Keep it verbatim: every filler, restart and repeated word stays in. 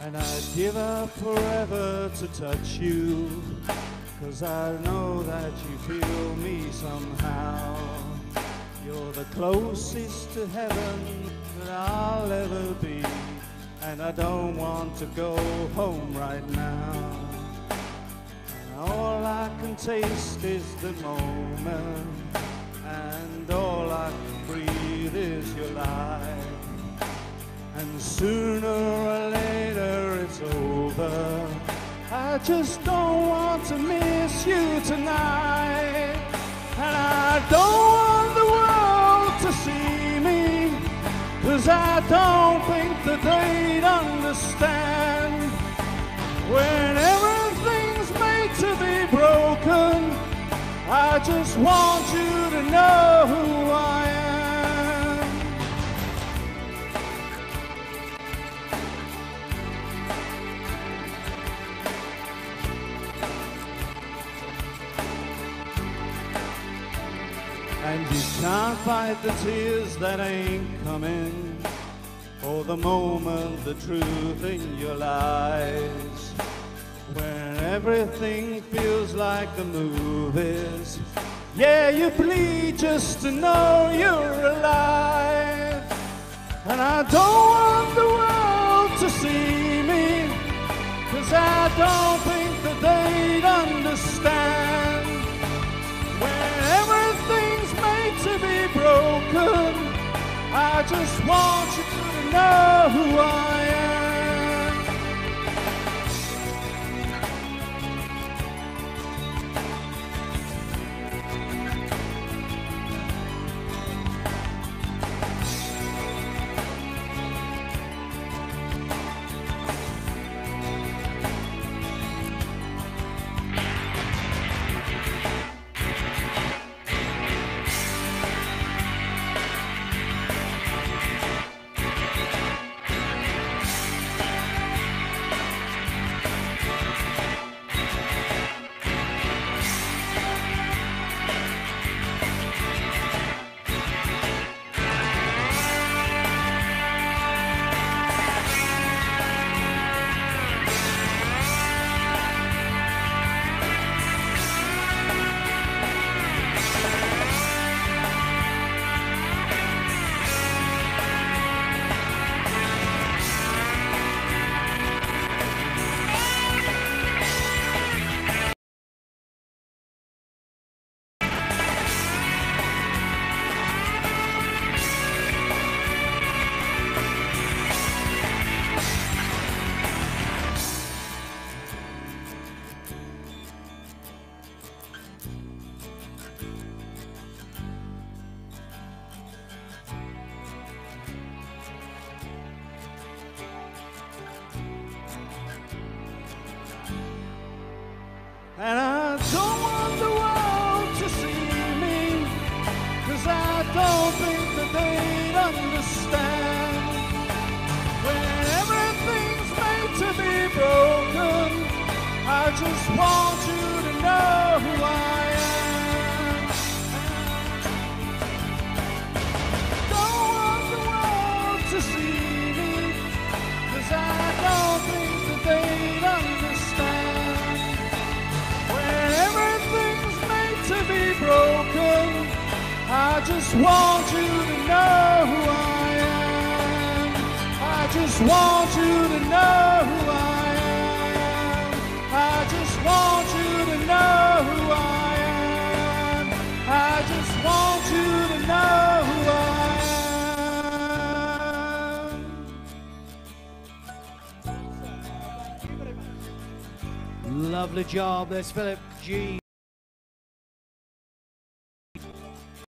And I'd give up forever to touch you, 'cause I know that you feel me somehow. You're the closest to heaven that I'll ever be, and I don't want to go home right now. And all I can taste is the moment, and all I can breathe is your light. And sooner or later it's over. I just don't want to miss you tonight. And I don't want the world to see me, 'cause I don't think that they'd understand. When everything's made to be broken, I just want you to know who I am. And you can't fight the tears that ain't coming, or the moment, the truth in your eyes. When everything feels like the movies, yeah, you bleed just to know you're alive. And I don't want the world to see me, 'cause I don't think that they'd understand. When everything's made to be broken, I just want you to know who I am. And I don't want the world to see me, 'cause I don't think that they'd understand. When everything's made to be broken, I just want you to know who I am. Don't want the world to see me, 'cause I don't think that they'd understand. To be broken, I just want you to know who I am. I just want you to know who I am. I just want you to know who I am. I just want you to know who I am. Lovely job, there's Philip G.